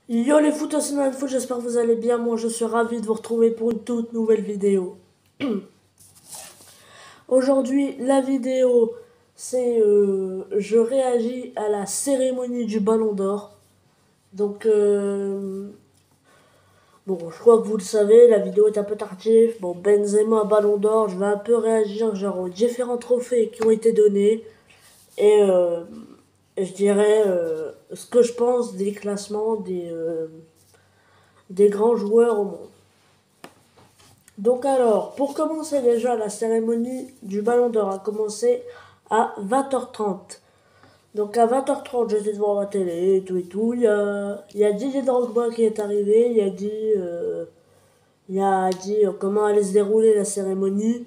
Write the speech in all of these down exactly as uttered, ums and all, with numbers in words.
Yo les footers, c'est Nine Foot, j'espère que vous allez bien. Moi je suis ravi de vous retrouver pour une toute nouvelle vidéo. Aujourd'hui, la vidéo, c'est euh, je réagis à la cérémonie du Ballon d'Or. Donc, euh, bon, je crois que vous le savez, la vidéo est un peu tardive. Bon, Benzema, Ballon d'Or, je vais un peu réagir genre aux différents trophées qui ont été donnés. Et euh, je dirais euh, ce que je pense des classements des, euh, des grands joueurs au monde. Donc alors, pour commencer déjà, la cérémonie du Ballon d'Or a commencé à vingt heures trente. Donc à vingt heures trente, j'étais devant la télé et tout et tout. Il y a, il y a Didier Drogba qui est arrivé. Il a dit, euh, il a dit euh, comment allait se dérouler la cérémonie.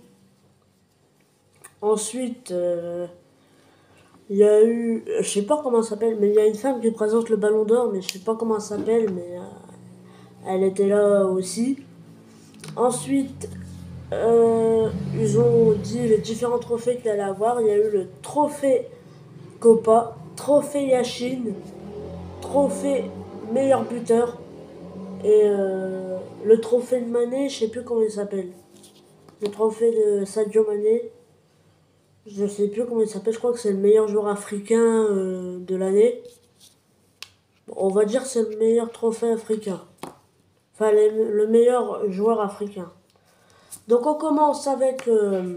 Ensuite, euh, il y a eu, je sais pas comment ça s'appelle, mais il y a une femme qui présente le Ballon d'Or, mais je sais pas comment ça s'appelle, mais euh, elle était là aussi. Ensuite, Euh, ils ont dit les différents trophées qu'il allait avoir. Il y a eu le trophée Copa, trophée Yashin, trophée meilleur buteur et euh, le trophée de Mané, je sais plus comment il s'appelle. Le trophée de Sadio Mané, je sais plus comment il s'appelle. Je crois que c'est le meilleur joueur africain euh, de l'année. On va dire que c'est le meilleur trophée africain. Enfin, les- le meilleur joueur africain. Donc on commence avec euh,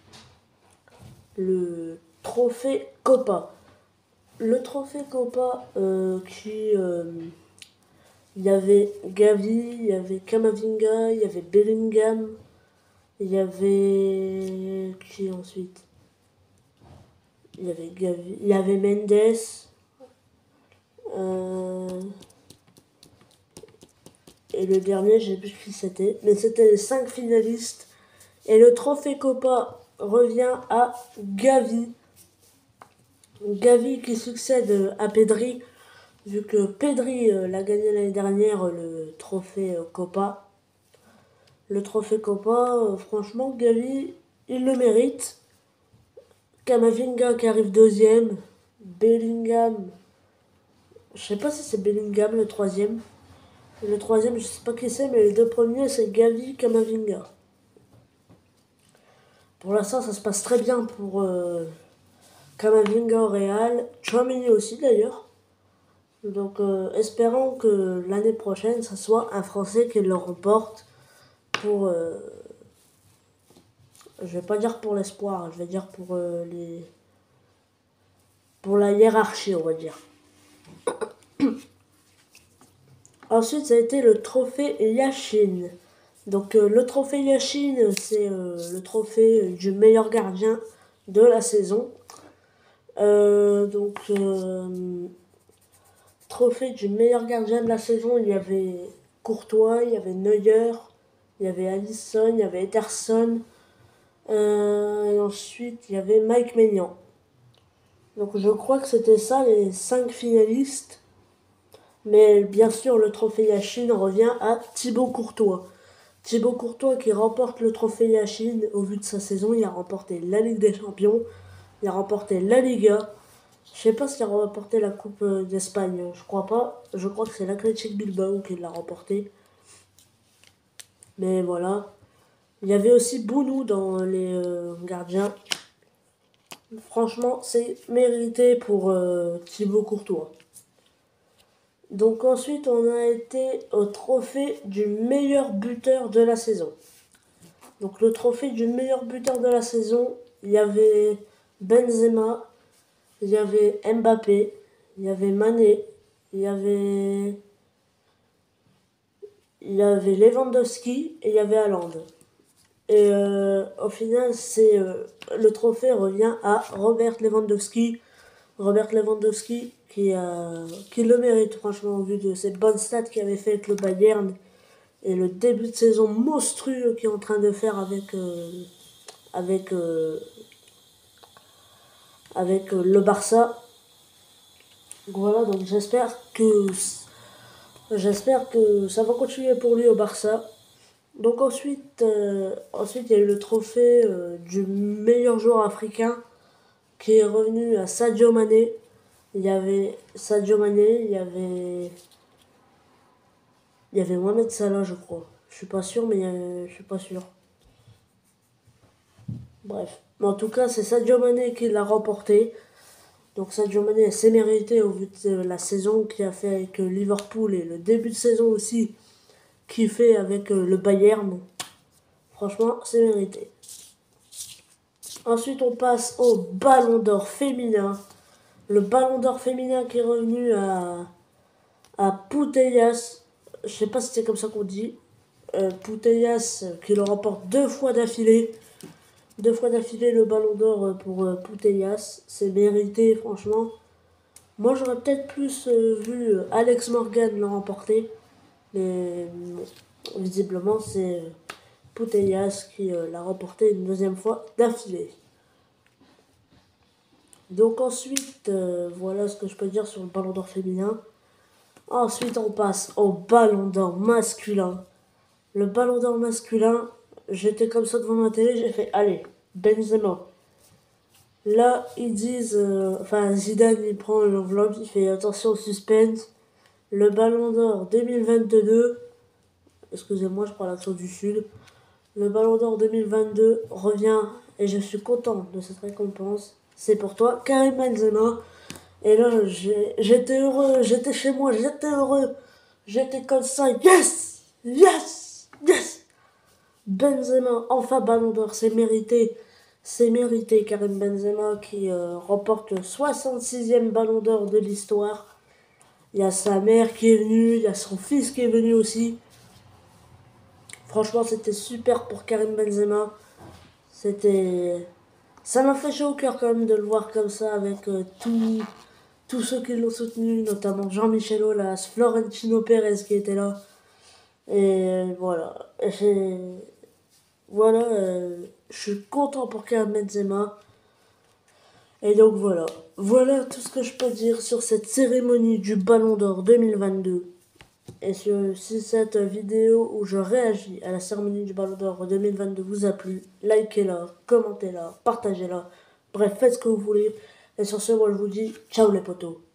le trophée Copa. Le trophée Copa euh, qui... euh, il y avait Gavi, il y avait Kamavinga, il y avait Bellingham, il y avait... Qui ensuite? Il y avait Gavi, il y avait Mendes, euh, et le dernier, je sais plus qui c'était, mais c'était les cinq finalistes. Et le trophée Copa revient à Gavi. Gavi qui succède à Pedri, vu que Pedri euh, l'a gagné l'année dernière, le trophée euh, Copa. Le trophée Copa, euh, franchement, Gavi, il le mérite. Kamavinga qui arrive deuxième. Bellingham, je sais pas si c'est Bellingham le troisième. Le troisième, je sais pas qui c'est, mais les deux premiers, c'est Gavi, Kamavinga. Pour l'instant, ça se passe très bien pour euh, Kamavinga au Real. Tchouaméni aussi d'ailleurs. Donc, euh, espérons que l'année prochaine, ça soit un Français qui le remporte pour... Euh, je vais pas dire pour l'espoir, je vais dire pour euh, les... pour la hiérarchie, on va dire. Ensuite, ça a été le trophée Yashin. Donc, euh, le trophée Yashin, c'est euh, le trophée du meilleur gardien de la saison. Euh, donc, euh, trophée du meilleur gardien de la saison, il y avait Courtois, il y avait Neuer, il y avait Alisson, il y avait Ederson. Euh, et ensuite, il y avait Mike Maignan. Donc, je crois que c'était ça, les cinq finalistes. Mais bien sûr, le trophée Yashin revient à Thibaut Courtois. Thibaut Courtois qui remporte le trophée Yashin au vu de sa saison. Il a remporté la Ligue des Champions, il a remporté la Liga. Je sais pas s'il a remporté la Coupe d'Espagne, je crois pas. Je crois que c'est l'Athletic Bilbao qui l'a remporté. Mais voilà. Il y avait aussi Bounou dans les euh, gardiens. Franchement, c'est mérité pour euh, Thibaut Courtois. Donc ensuite, on a été au trophée du meilleur buteur de la saison. Donc le trophée du meilleur buteur de la saison, il y avait Benzema, il y avait Mbappé, il y avait Mané, il y avait il y avait Lewandowski et il y avait Haaland. Et euh, au final, c'est euh, le trophée revient à Robert Lewandowski. Robert Lewandowski qui, a, qui le mérite franchement au vu de ses bonnes stats qu'il avait fait avec le Bayern et le début de saison monstrueux qu'il est en train de faire avec, euh, avec, euh, avec euh, le Barça. Donc voilà, donc j'espère que j'espère que ça va continuer pour lui au Barça. Donc ensuite, euh, ensuite il y a eu le trophée euh, du meilleur joueur africain qui est revenu à Sadio Mané. Il y avait Sadio Mané, il y avait Il y avait Mohamed Salah, je crois. Je suis pas sûr, mais euh, je suis pas sûr. Bref. Mais en tout cas, c'est Sadio Mané qui l'a remporté. Donc Sadio Mané s'est mérité au vu de la saison qu'il a fait avec euh, Liverpool et le début de saison aussi qu'il fait avec euh, le Bayern. Franchement, c'est mérité. Ensuite, on passe au Ballon d'Or féminin. Le Ballon d'Or féminin qui est revenu à, à Putellas. Je sais pas si c'est comme ça qu'on dit. Euh, Putellas euh, qui le remporte deux fois d'affilée. Deux fois d'affilée le Ballon d'Or euh, pour euh, Putellas. C'est mérité, franchement. Moi, j'aurais peut-être plus euh, vu euh, Alex Morgan le remporter. Mais bon, visiblement, c'est euh, Putellas qui euh, l'a remporté une deuxième fois d'affilée. Donc ensuite, euh, voilà ce que je peux dire sur le Ballon d'Or féminin. Ensuite, on passe au Ballon d'Or masculin. Le Ballon d'Or masculin, j'étais comme ça devant ma télé, j'ai fait, allez, Benzema. Là, ils disent, euh, enfin, Zidane, il prend l'enveloppe, il fait attention au suspense. Le Ballon d'Or deux mille vingt-deux, excusez-moi, je prends l'accent du Sud. Le Ballon d'Or deux mille vingt-deux revient et je suis content de cette récompense. C'est pour toi, Karim Benzema. Et là, j'étais heureux, j'étais chez moi, j'étais heureux. J'étais comme ça, yes, yes, yes. Benzema, enfin Ballon d'Or, c'est mérité. C'est mérité, Karim Benzema qui euh, remporte le soixante-sixième Ballon d'Or de l'histoire. Il y a sa mère qui est venue, il y a son fils qui est venu aussi. Franchement, c'était super pour Karim Benzema. C'était... Ça m'a fait chaud au cœur quand même de le voir comme ça avec euh, tout... tous ceux qui l'ont soutenu, notamment Jean-Michel Aulas, Florentino Pérez qui était là. Et voilà. Et voilà, euh, je suis content pour Karim Benzema. Et donc voilà. Voilà tout ce que je peux dire sur cette cérémonie du Ballon d'Or deux mille vingt-deux. Et sur, si cette vidéo où je réagis à la cérémonie du Ballon d'Or deux mille vingt-deux vous a plu, likez-la, commentez-la, partagez-la. Bref, faites ce que vous voulez. Et sur ce, moi je vous dis ciao les potos.